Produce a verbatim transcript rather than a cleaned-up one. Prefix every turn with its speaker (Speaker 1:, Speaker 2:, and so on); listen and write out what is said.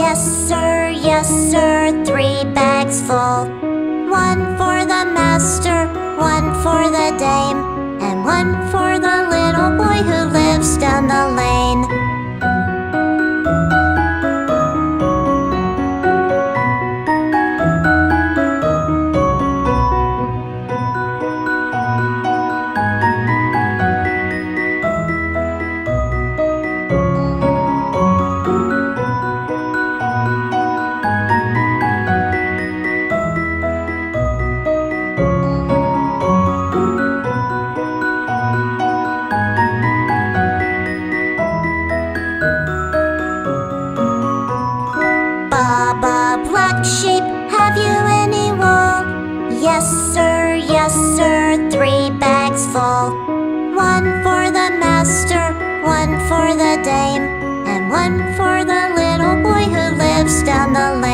Speaker 1: Yes, sir, yes, sir, three bags full. One for the master, one for the dame, and one for the little boy who lives down the lane. Baba, black sheep, have you any wool? Yes, sir, yes, sir, three bags full. One for the master, one for the dame, and one for the little boy who lives down the lane.